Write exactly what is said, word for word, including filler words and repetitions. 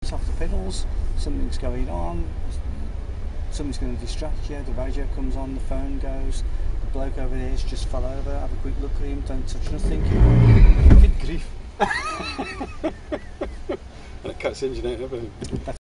foot off the pedals, something's going on, something's going to distract you, the radio comes on, the phone goes, the bloke over there is just fell over, have a quick look at him, don't touch nothing. Good grief. And it cuts the engine out, everything.